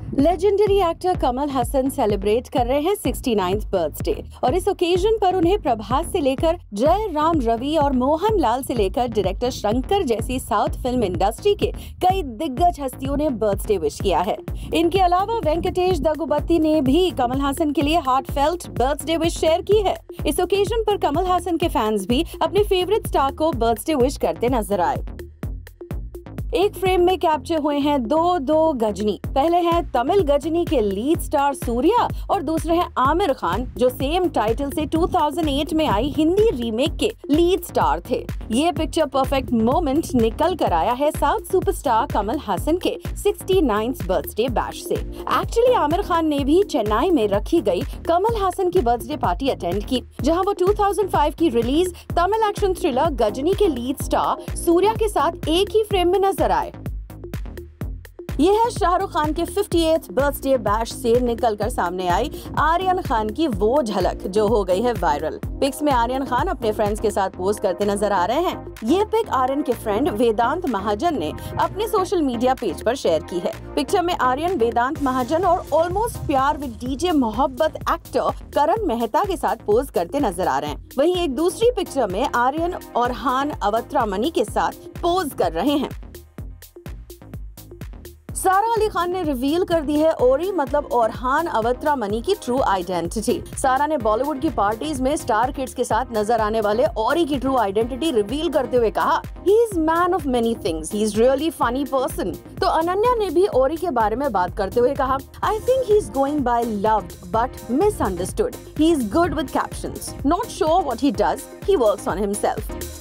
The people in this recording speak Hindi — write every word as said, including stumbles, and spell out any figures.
Legendary actor Kamal Haasan celebrate कर रहे हैं सिक्सटी नाइन्थ बर्थडे और इस ओकेजन पर उन्हें प्रभास से लेकर जय राम रवि और मोहन लाल से लेकर डायरेक्टर शंकर जैसी साउथ फिल्म इंडस्ट्री के कई दिग्गज हस्तियों ने बर्थडे विश किया है। इनके अलावा वेंकटेश दगुबत्ती ने भी कमल हासन के लिए हार्टफेल्ट बर्थडे विश शेयर की है। इस ओकेजन पर कमल हासन के फैंस भी अपने फेवरेट स्टार को बर्थडे विश करते नजर आए। एक फ्रेम में कैप्चर हुए हैं दो दो गजनी। पहले हैं तमिल गजनी के लीड स्टार सूर्या और दूसरे हैं आमिर खान, जो सेम टाइटल से टू थाउजेंड एट में आई हिंदी रीमेक के लीड स्टार थे। ये पिक्चर परफेक्ट मोमेंट निकल कर आया है साउथ सुपरस्टार कमल हासन के सिक्सटी नाइन्थ बर्थडे बैश से। एक्चुअली आमिर खान ने भी चेन्नई में रखी गई कमल हासन की बर्थडे पार्टी अटेंड की, जहां वो टू थाउजेंड फाइव की release Tamil action thriller Ghajini के लीड स्टार सूर्या के साथ एक ही फ्रेम में नजर आए। ये है शाहरुख खान के फिफ्टी-एथ बर्थडे बैश से निकलकर सामने आई आर्यन खान की वो झलक जो हो गई है वायरल। पिक्स में आर्यन खान अपने फ्रेंड्स के साथ पोज करते नजर आ रहे हैं। ये पिक आर्यन के फ्रेंड वेदांत महाजन ने अपने सोशल मीडिया पेज पर शेयर की है। पिक्चर में आर्यन वेदांत महाजन और almost Pyaar with DJ Mohabbat actor Karan Mehta के साथ पोज करते नजर आ रहे हैं। वहीं एक दूसरी पिक्चर में आर्यन और हान अवत्रामनी के साथ पोज कर रहे हैं। सारा अली खान ने रिवील कर दी है ओरी मतलब ओरहान अवत्रामनी की ट्रू आइडेंटिटी। सारा ने बॉलीवुड की पार्टीज में स्टार किड्स के साथ नजर आने वाले ओरी की ट्रू आइडेंटिटी रिवील करते हुए कहा, he is man of many things, he is really funny person. तो अनन्या ने भी ओरी के बारे में बात करते हुए कहा, I think he is going by loved but misunderstood, he is good with captions, not sure what he does, he works on himself.